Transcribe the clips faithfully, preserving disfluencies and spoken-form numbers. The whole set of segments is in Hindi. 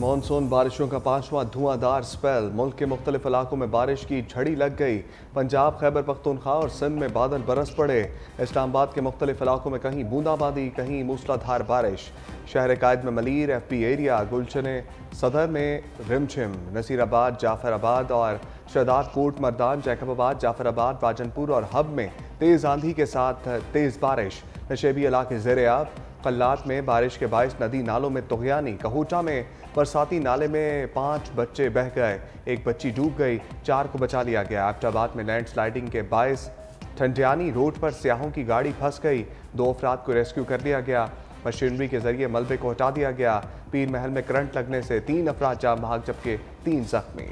मानसून बारिशों का पांचवां धुआंधार स्पेल। मुल्क के मुख्तलिफ इलाकों में बारिश की झड़ी लग गई। पंजाब, खैबर पख्तूनख्वा और सिंध में बादल बरस पड़े। इस्लामाबाद के मुख्तलिफ इलाकों में कहीं बूंदाबांदी, कहीं मूसलाधार बारिश। शहर कायद में मलीर, एफ पी एरिया, गुलशने सदर में रिमझिम। नसीराबाद, जाफराबाद और शहदाद कोट मर्दान, जैकबाबाद, जाफराबाद, राजनपुर और हब में तेज़ आंधी के साथ तेज़ बारिश। नशेबी इलाके ज़ेर-ए-आब। कल्लात में बारिश के बायस नदी नालों में तुग़यानी। कहूटा में बरसाती नाले में पाँच बच्चे बह गए, एक बच्ची डूब गई, चार को बचा लिया गया। एबटाबाद में लैंड स्लाइडिंग के बायस ठंडियानी रोड पर सियाहों की गाड़ी फंस गई, दो अफराद को रेस्क्यू कर लिया गया। मशीनरी के जरिए मलबे को हटा दिया गया। पीर महल में करंट लगने से तीन अफराद जान बहक जबकि तीन जख्मी।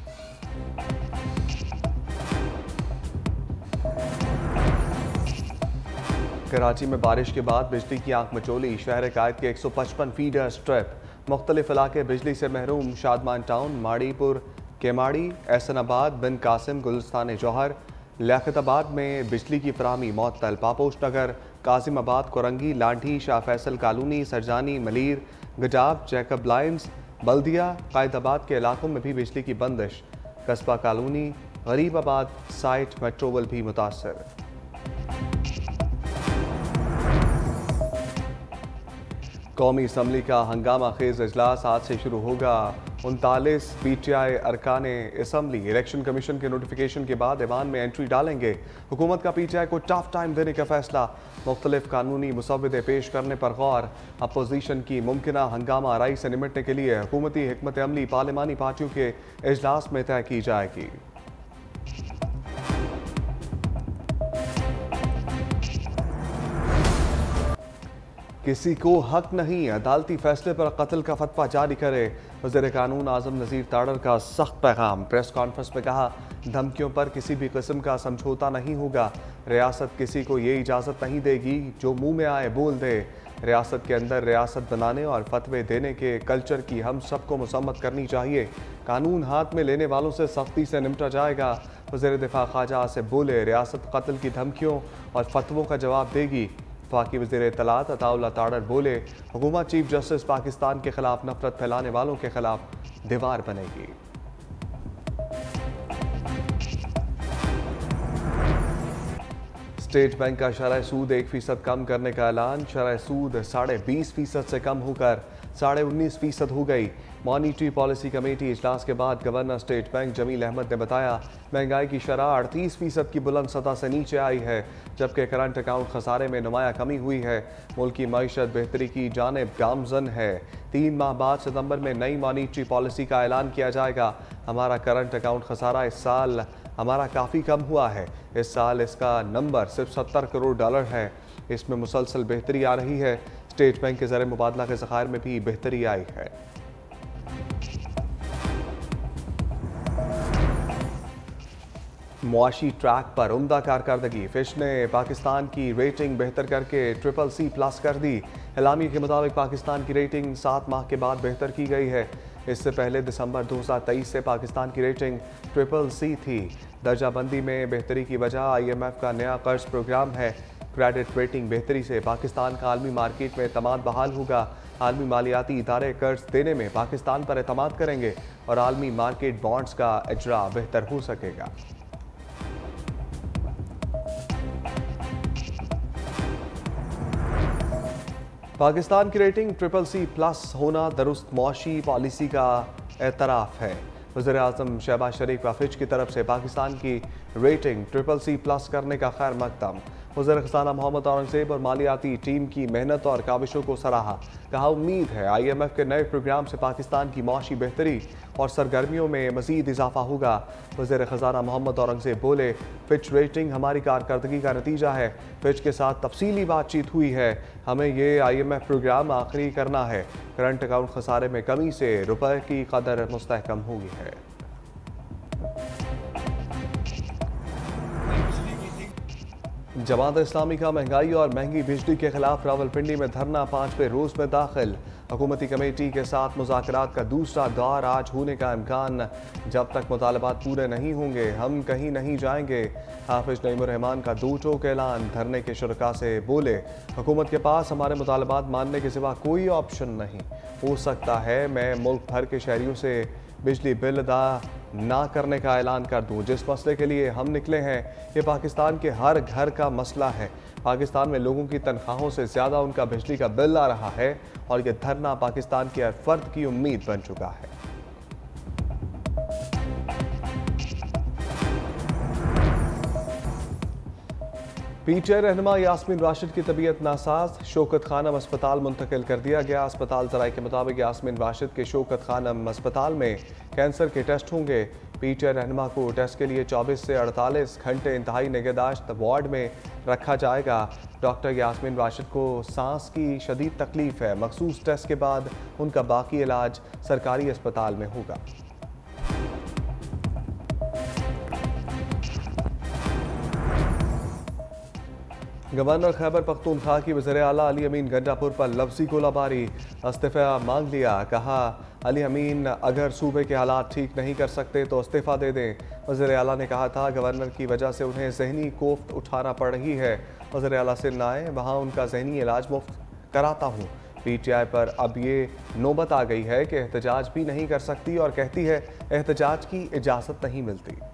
कराची में बारिश के बाद बिजली की आंख मचोली। शहर कायद के एक सौ पचपन फीडर स्ट्रिप। मुख्तलिफ इलाके बिजली से महरूम। शादमान टाउन, माड़ीपुर, केमाड़ी, एहसनाबाद, बिन कासिम, गुलिस्तान जौहर, लियाकताबाद में बिजली की फराहमी मअतल। पापोश नगर, काजिमाबाद, कोरंगी, लाठी, शाह फैसल कॉलोनी, सरजानी, मलीर, गजाब, जैकब लाइन्स, बल्दिया, कायदाबाद के इलाकों में भी बिजली की बंदिश। कस्बा कॉलोनी, गरीबाबाद साइट मेट्रोवल भी मुतासर। कौमी असम्बली का हंगामा खेज इजलास आज से शुरू होगा। उनतालीस पी टी आई अरकान असम्बली इलेक्शन कमीशन के नोटिफिकेशन के बाद ऐवान में एंट्री डालेंगे। हुकूमत का पी टी आई को टफ टाइम देने का फैसला। मुख्तलिफ कानूनी मुसव्वदे पेश करने पर गौर। अपोजिशन की मुमकिना हंगामा आराई से निमटने के लिए हुकूमती हिकमत अमली पार्लिमानी पार्टियों के इजलास में तय की जाएगी। किसी को हक नहीं अदालती फैसले पर कत्ल का फतवा जारी करे। वज़ीर कानून आज़म नज़ीर ताड़र का सख्त पैगाम। प्रेस कॉन्फ्रेंस में कहा, धमकियों पर किसी भी किस्म का समझौता नहीं होगा। रियासत किसी को ये इजाज़त नहीं देगी जो मुंह में आए बोल दे। रियासत के अंदर रियासत बनाने और फतवे देने के कल्चर की हम सबको मुसम्मत करनी चाहिए। कानून हाथ में लेने वालों से सख्ती से निपटा जाएगा। वज़ीर दिफा ख्वाजा आसिफ बोले, रियासत कत्ल की धमकियों और फतवों का जवाब देगी। वफाकी वज़ीर इत्तलात अताउल्लाह ताड़र बोले, हुकूमत चीफ जस्टिस पाकिस्तान के खिलाफ नफरत फैलाने वालों के खिलाफ दीवार बनेगी। स्टेट बैंक का शरह सूद एक फीसद कम करने का ऐलान। शरह सूद साढ़े बीस फीसद से कम होकर साढ़े उन्नीस फीसद हो गई। मॉनिटरी पॉलिसी कमेटी इजलास के बाद governor state bank Jameel Ahmed ने बताया, महंगाई की शरह अड़तीस फीसद की बुलंद सतह से नीचे आई है, जबकि करंट अकाउंट खसारे में नुमाया कमी हुई है। मुल्क की मईशत बेहतरी की जानिब गामजन है। तीन माह बाद सितंबर में नई मॉनिटरी पॉलिसी का ऐलान किया जाएगा। हमारा करंट अकाउंट खसारा इस साल हमारा काफ़ी कम हुआ है। इस साल इसका नंबर सिर्फ सत्तर करोड़ डॉलर है। इसमें मुसलसल बेहतरी आ रही है। स्टेट बैंक के ज़र मुबादला के ज़खायर में भी बेहतरी आई है। मुआशी ट्रैक पर उम्दा कारकर्दगी। फिश ने पाकिस्तान की रेटिंग बेहतर करके ट्रिपल सी प्लस कर दी। एलामी के मुताबिक पाकिस्तान की रेटिंग सात माह के बाद बेहतर की गई है। इससे पहले दिसंबर दो हज़ार तेईस से पाकिस्तान की रेटिंग ट्रिपल सी थी। दर्जाबंदी में बेहतरी की वजह आई एम एफ का नया कर्ज प्रोग्राम है। क्रेडिट रेटिंग बेहतरी से पाकिस्तान का आलमी मार्केट में एतमाद बहाल होगा। आलमी मालियाती इदारे कर्ज देने में पाकिस्तान पर एतमाद करेंगे और आलमी मार्केट बॉन्ड्स का इजरा बेहतर हो सकेगा। पाकिस्तान की रेटिंग ट्रिपल सी प्लस होना दुरुस्त मौशी पॉलिसी का एतराफ़ है। वज़ीर आज़म शहबाज शरीफ व फिच की तरफ से पाकिस्तान की रेटिंग ट्रिपल सी प्लस करने का खैर मकदम। वज़ीर ख़ज़ाना मोहम्मद औरंगज़ेब और मालियाती टीम की मेहनत और काविशों को सराहा। कहा, उम्मीद है आई एम एफ के नए प्रोग्राम से पाकिस्तान की मौशी बेहतरी और सरगर्मियों में मज़ीद इजाफा होगा। वज़ीर ख़ज़ाना मोहम्मद औरंगज़ेब बोले, फिच रेटिंग हमारी कारकर्दगी का नतीजा है। फिच के साथ तफसीली बातचीत हुई है। हमें ये आई एम एफ प्रोग्राम आखिरी करना है। करंट अकाउंट खसारे में कमी से रुपए की कदर मुस्तहकम हुई है। जमात इस्लामी का महंगाई और महंगी बिजली के खिलाफ रावलपिंडी में धरना पांचवें रोज में दाखिल। हुकूमती कमेटी के साथ मुज़ाकरात का दूसरा दौर आज होने का इम्कान। जब तक मुतालबात पूरे नहीं होंगे हम कहीं नहीं जाएंगे। हाफिज नईमुर रहमान का दो टोक ऐलान। धरने के शुरका से बोले, हुकूमत के पास हमारे मुतालबात मानने के सिवा कोई ऑप्शन नहीं हो सकता है। मैं मुल्क भर के शहरियों से बिजली बिल अदा ना करने का ऐलान कर दूं। जिस मसले के लिए हम निकले हैं ये पाकिस्तान के हर घर का मसला है। पाकिस्तान में लोगों की तनख्वाहों से ज़्यादा उनका बिजली का बिल आ रहा है और ये धरना पाकिस्तान के हर फर्द की उम्मीद बन चुका है। पीटीआई रहनुमा यास्मीन राशिद की तबीयत नासाज। शौकत खानम अस्पताल मुंतकिल कर दिया गया। अस्पताल जराये के मुताबिक यास्मीन राशिद के शौकत खानम अस्पताल में कैंसर के टेस्ट होंगे। पीटीआई रहनुमा को टेस्ट के लिए चौबीस से अड़तालीस घंटे इंतहाई निगहदाश्त वार्ड में रखा जाएगा। डॉक्टर यास्मीन राशिद को सांस की शदीद तकलीफ है। मखसूस टेस्ट के बाद उनका बाकी इलाज सरकारी अस्पताल में होगा। गवर्नर खैबर पख्तूनख्वा की वज़ीर आला अली अमीन गंडापुर पर लफ्जी गोलाबारी। इस्तीफ़ा मांग लिया। कहा, अली अमीन अगर सूबे के हालात ठीक नहीं कर सकते तो इस्तीफ़ा दे दें। वज़ीर आला ने कहा था गवर्नर की वजह से उन्हें जहनी कोफ्त उठाना पड़ रही है। वज़ीर आला से ना आए, वहाँ उनका जहनी इलाज मुफ्त कराता हूँ। पीटीआई पर अब ये नौबत आ गई है कि एहतजाज भी नहीं कर सकती और कहती है एहतजाज की इजाज़त नहीं मिलती।